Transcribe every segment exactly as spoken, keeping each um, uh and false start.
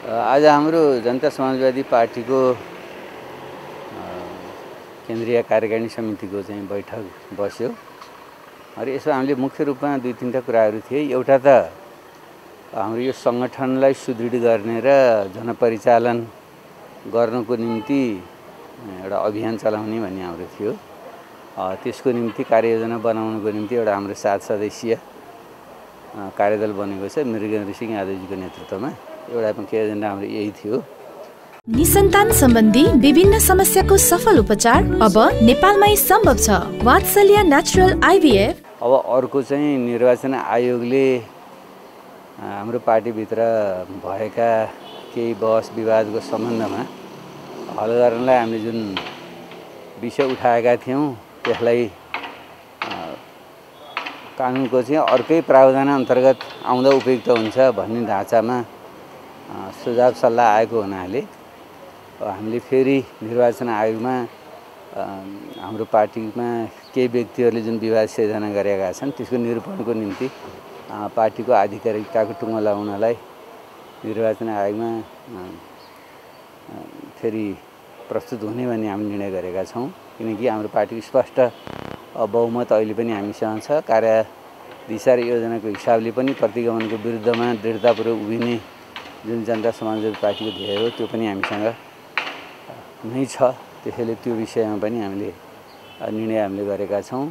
आज हाम्रो जनता समाजवादी पार्टीको केन्द्रीय कार्यकारिणी समितिको चाहिँ बैठक बस्यो। र यसमा हामीले मुख्य रूपमा दुई तीनटा कुराहरू थिए। एउटा त हाम्रो यो सङ्गठनलाई सुदृढ गर्ने र जनपरिचालन गर्नको निम्ति एउटा अभियान चलाउने भन्ने हाम्रो थियो। त्यसको निम्ति कार्ययोजना बनाउनको निम्ति एउटा हाम्रो सात सदस्यीय कार्यदल बनेको छ मृगेन्द्र सिंह यादवजीको नेतृत्वमा। एउटा मुख्य एजेन्डा हाम्रो यही थियो। निसन्तान सम्बन्धी विभिन्न समस्याको सफल उपचार अब नेपालमै सम्भव छ। वात्सल्य नेचुरल आइभीएफ। अब अर्को चाहिँ निर्वाचन आयोगले हाम्रो पार्टीभित्र भएका केही बहस विवादको सम्बन्धमा हल गर्नलाई हामीले जुन विषय उठाएका थियौँ त्यसलाई कानुनको चाहिँ अर्कै प्रावधान अन्तर्गत आउँदा उपयुक्त हुन्छ भन्ने ढाँचामा सुझाव सल्लाह आएको हुनाले हामीले फेरि निर्वाचन आयोगमा हाम्रो पार्टीमा केही व्यक्तिहरूले जुन विवाद सिर्जना गरेका छन् त्यसको निरूपणको निम्ति पार्टीको आधिकारिकताको टुङ्गो लगाउनलाई निर्वाचन आयोगमा फेरि प्रस्तुत हुने भन्ने हामी निर्णय गरेका छौँ। किनकि हाम्रो पार्टीको स्पष्ट बहुमत अहिले पनि हामीसँग छ। कार्य दिशा र योजनाको हिसाबले पनि प्रतिगमनको विरुद्धमा दृढतापूर्वक उभिने जुन जनता समाजवादी पार्टीको ध्येय हो त्यो पनि हामीसँग नै छ। त्यसैले त्यो विषयमा पनि हामीले निर्णय हामीले गरेका छौँ।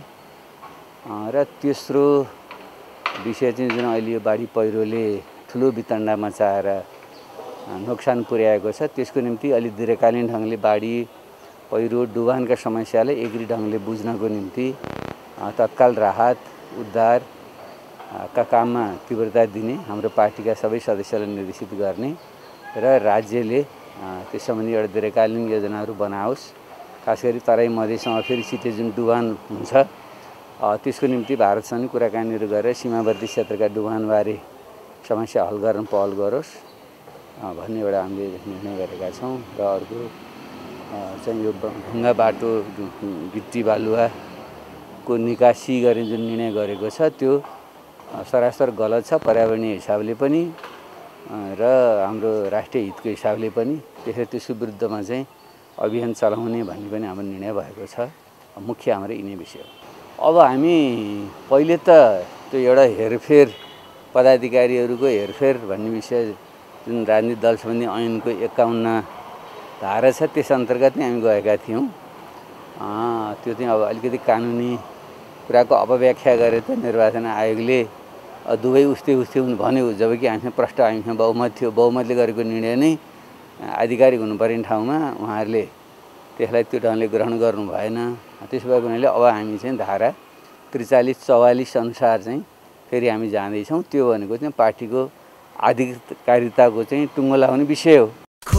र तेस्रो विषय चाहिँ जुन अहिले यो बाढी पहिरोले ठुलो वितण्डा मचाएर नोक्सान पुर्याएको छ त्यसको निम्ति अलि दीर्घकालीन ढङ्गले बाढी पहिरो डुबानका समस्यालाई एग्री ढङ्गले बुझ्नको निम्ति तत्काल राहत उद्धार का काममा तीव्रता दिने हाम्रो पार्टीका सबै सदस्यलाई निर्देशित गर्ने र राज्यले त्यस सम्बन्धी एउटा दीर्घकालीन योजनाहरू बनाओस्। खास गरी तराई मधेसमा फेरि छिटै जुन डुबान हुन्छ त्यसको निम्ति भारतसँग कुराकानीहरू गरेर सीमावर्ती क्षेत्रका डुबानबारे समस्या हल गर्न पहल गरोस् भन्ने एउटा हामीले निर्णय गरेका छौँ। र अर्को चाहिँ यो ढुङ्गा बाटो गिट्टी बालुवाको निकासी गर्ने जुन निर्णय गरेको छ त्यो सरासर गलत छ पर्यावरणीय हिसाबले पनि र हाम्रो राष्ट्रिय हितको हिसाबले पनि। त्यसैले त्यसको विरुद्धमा चाहिँ अभियान चलाउने भन्ने पनि हाम्रो निर्णय भएको छ। मुख्य हाम्रो यिनै विषय हो। अब हामी पहिले त त्यो एउटा हेरफेर पदाधिकारीहरूको हेरफेर भन्ने विषय जुन राजनीतिक दल सम्बन्धी ऐनको एकाउन्न धारा छ त्यस अन्तर्गत नै हामी गएका थियौँ। त्यो चाहिँ अब अलिकति कानुनी कुराको अपव्याख्या गरे त निर्वाचन आयोगले दुवै उस्तै उस्तै हुनु भन्यो। जबकि हामीसँग प्रष्ट हामीसँग बहुमत थियो। बहुमतले गरेको निर्णय नै आधिकारिक हुनुपर्ने ठाउँमा उहाँहरूले त्यसलाई त्यो ढङ्गले ग्रहण गर्नु भएन। त्यसो भएको हुनाले अब हामी चाहिँ धारा त्रिचालिस चौवालिस अनुसार चाहिँ फेरि हामी जाँदैछौँ। त्यो भनेको चाहिँ पार्टीको आधिकारिकताको चाहिँ टुङ्गो लगाउने विषय हो।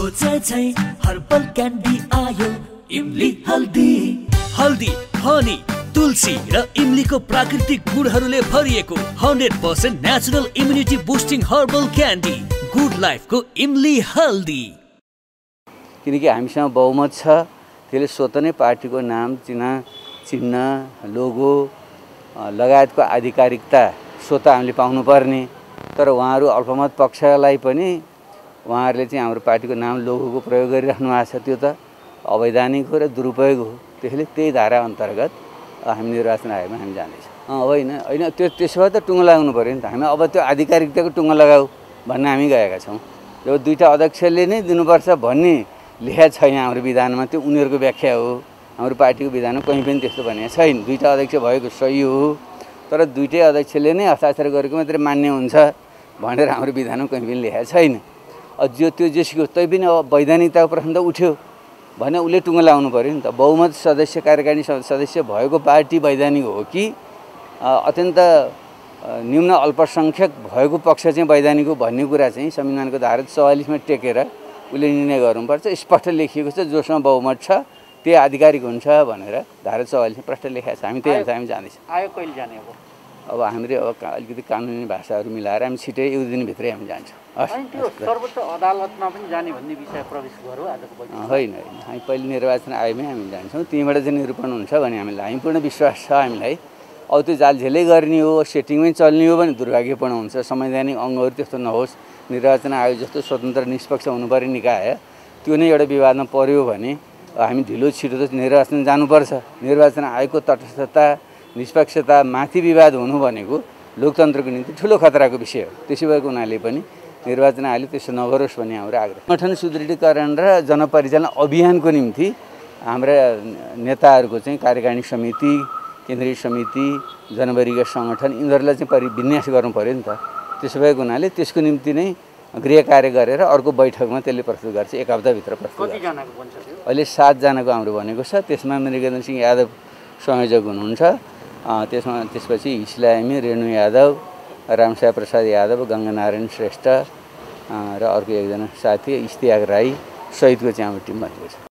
हर्बल क्यान्डी आयो इमली हल्दी हल्दी हनी तुलसी र इमलीको प्राकृतिक गुणहरूले भरिएको hundred percent natural immunity boosting herbal candy good लाइफको इमली हल्दी। किनकि हामीसँग बहुमत छ त्यसले स्वतः नै पार्टीको नाम चिन्ह चिन्ह लोगो लगायतको आधिकारिकता स्वतः हामीले पाउनुपर्ने। तर उहाँहरू अल्पमत पक्षलाई पनि उहाँहरूले चाहिँ हाम्रो पार्टीको नाम लोगोको प्रयोग गरिराख्नु भएको छ। त्यो त अवैधानिक हो र दुरुपयोग हो। त्यसैले त्यही धारा अन्तर्गत हामी निर्वाचन आयोगमा हामी जाँदैछौँ। होइन होइन त्यो त्यसो भए त टुङ्गो लगाउनु पऱ्यो नि त। हामी अब त्यो आधिकारिकताको टुङ्गो लगाऊ भन्ने हामी गएका छौँ। जब दुईवटा अध्यक्षले नै दिनुपर्छ भन्ने लेखा छैन हाम्रो विधानमा त्यो उनीहरूको व्याख्या हो। हाम्रो पार्टीको विधानमा कहीँ पनि त्यस्तो भनेको छैन। दुईवटा अध्यक्ष भएको सही हो तर दुईटै अध्यक्षले नै हस्ताक्षर गरेको मात्रै मान्य हुन्छ भनेर हाम्रो विधानमा कहीँ पनि लेखा छैन। जो त्यो जेसीको तै पनि अब वैधानिकताको प्रश्न त उठ्यो भने उसले टुङ्गो लगाउनु पऱ्यो नि त। बहुमत सदस्य कार्यकारिणी सदस्य भएको पार्टी वैधानिक हो कि अत्यन्त निम्न अल्पसङ्ख्यक भएको पक्ष चाहिँ वैधानिक हो भन्ने कुरा चाहिँ संविधानको धारा चौवालिसमा टेकेर उसले निर्णय गर्नुपर्छ। स्पष्ट लेखिएको छ जोसँग बहुमत छ त्यही आधिकारिक हुन्छ भनेर धारा चौवालिसमा प्रष्ट लेखेको छ। हामी त्यही अनुसार हामी जाँदैछौँ। आयोग कहिले जाने अब अब हामीले अब अलिकति कानुनी भाषाहरू मिलाएर हामी छिटै एक दिनभित्रै हामी जान्छौँ। त्यो सर्वोच्च अदालतमा पनि जाने भन्ने विषय प्रवेश गरौँ आजको बैठक। होइन होइन हामी पहिले निर्वाचन आयोगमै हामी जान्छौँ। त्यहीँबाट चाहिँ निरूपण हुन्छ भन्ने हामीलाई हामी पूर्ण विश्वास छ हामीलाई। अब त्यो जालझेलै गर्ने हो, सेटिङमै चल्ने हो भने दुर्भाग्यपूर्ण हुन्छ। संवैधानिक अङ्गहरू त्यस्तो नहोस्। निर्वाचन आयोग जस्तो स्वतन्त्र निष्पक्ष हुनुपर्ने निकाय त्यो नै एउटा विवादमा पर्यो भने हामी ढिलो छिटो त निर्वाचन जानुपर्छ। निर्वाचन आयोगको तटस्थता निष्पक्षता माथि विवाद हुनु भनेको लोकतन्त्रको निम्ति ठुलो खतराको विषय हो। त्यसो भएको हुनाले पनि निर्वाचन आयोगले त्यसो नगरोस् भन्ने हाम्रो आग्रह। संगठन सुदृढीकरण र जनपरिचालन अभियानको निम्ति हाम्रा नेताहरूको चाहिँ कार्यकारिणी समिति, केन्द्रीय समिति, जनवर्गीय सङ्गठन यिनीहरूलाई चाहिँ परिविन्यास गर्नु पऱ्यो नि त। त्यसो भएको हुनाले त्यसको निम्ति नै गृह कार्य गरेर अर्को बैठकमा त्यसले प्रस्तुत गर्छ, एक हप्ताभित्र प्रस्तुत गर्छ। कतिजनाको बन्छ त्यो? अहिले सातजनाको हाम्रो भनेको छ। त्यसमा मृगेन्द्र सिंह यादव संयोजक हुनुहुन्छ। त्यसमा त्यसपछि हिस्लामी, रेणु यादव, रामसाय प्रसाद यादव, गङ्गानारायण श्रेष्ठ र अर्को एकजना साथी इस्तियाक राई सहितको चाहिँ हाम्रो टिम बनेको छ।